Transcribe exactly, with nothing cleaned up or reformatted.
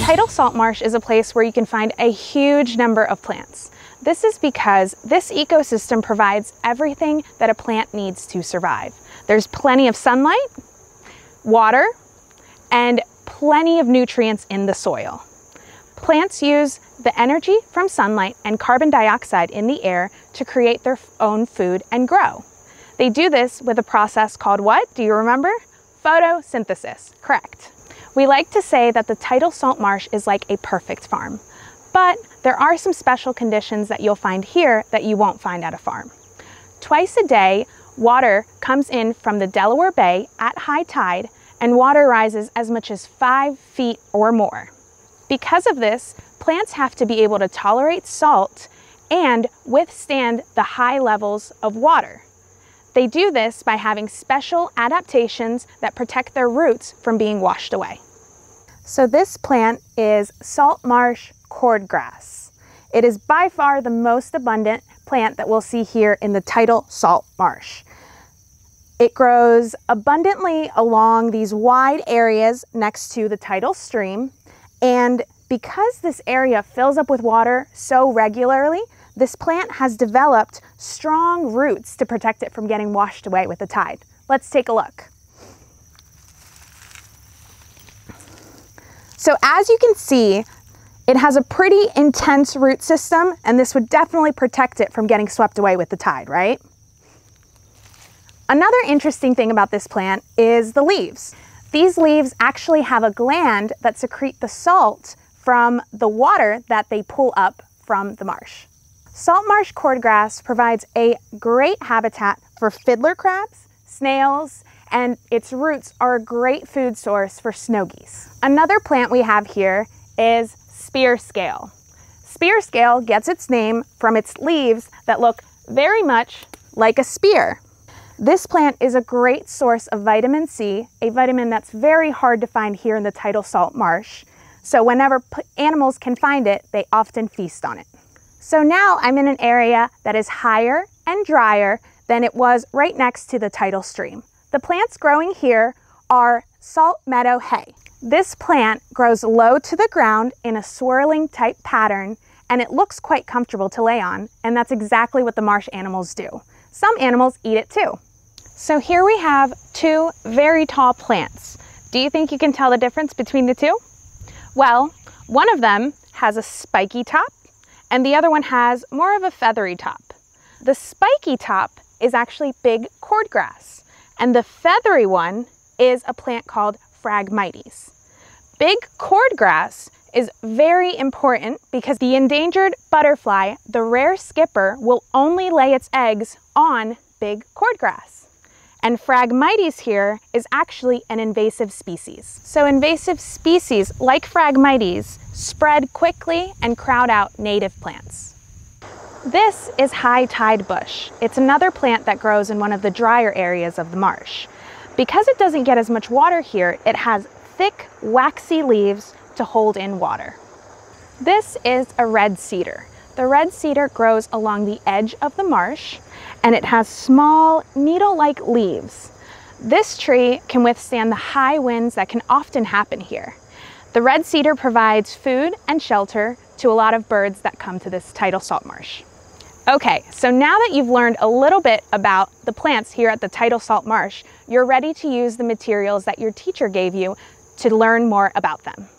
tidal salt marsh is a place where you can find a huge number of plants. This is because this ecosystem provides everything that a plant needs to survive. There's plenty of sunlight, water, and plenty of nutrients in the soil. Plants use the energy from sunlight and carbon dioxide in the air to create their own food and grow. They do this with a process called what? Do you remember? Photosynthesis, correct. We like to say that the tidal salt marsh is like a perfect farm, but there are some special conditions that you'll find here that you won't find at a farm. Twice a day, water comes in from the Delaware Bay at high tide, and water rises as much as five feet or more. Because of this, plants have to be able to tolerate salt and withstand the high levels of water. They do this by having special adaptations that protect their roots from being washed away. So this plant is salt marsh cordgrass. It is by far the most abundant plant that we'll see here in the tidal salt marsh. It grows abundantly along these wide areas next to the tidal stream, and because this area fills up with water so regularly, this plant has developed strong roots to protect it from getting washed away with the tide. Let's take a look. So as you can see, it has a pretty intense root system, and this would definitely protect it from getting swept away with the tide, right? Another interesting thing about this plant is the leaves. These leaves actually have a gland that secrete the salt from the water that they pull up from the marsh. Salt marsh cordgrass provides a great habitat for fiddler crabs, snails, and its roots are a great food source for snow geese. Another plant we have here is spear scale. Spear scale gets its name from its leaves that look very much like a spear. This plant is a great source of vitamin C, a vitamin that's very hard to find here in the tidal salt marsh. So whenever animals can find it, they often feast on it. So now I'm in an area that is higher and drier than it was right next to the tidal stream. The plants growing here are salt meadow hay. This plant grows low to the ground in a swirling type pattern, and it looks quite comfortable to lay on, and that's exactly what the marsh animals do. Some animals eat it too. So here we have two very tall plants. Do you think you can tell the difference between the two? Well, one of them has a spiky top, and the other one has more of a feathery top. The spiky top is actually big cordgrass, and the feathery one is a plant called Phragmites. Big cordgrass is very important because the endangered butterfly, the rare skipper, will only lay its eggs on big cordgrass. And Phragmites here is actually an invasive species. So invasive species like Phragmites spread quickly and crowd out native plants. This is high tide bush. It's another plant that grows in one of the drier areas of the marsh. Because it doesn't get as much water here, it has thick, waxy leaves to hold in water. This is a red cedar. The red cedar grows along the edge of the marsh, and it has small, needle-like leaves. This tree can withstand the high winds that can often happen here. The red cedar provides food and shelter to a lot of birds that come to this tidal salt marsh. Okay, so now that you've learned a little bit about the plants here at the tidal salt marsh, you're ready to use the materials that your teacher gave you to learn more about them.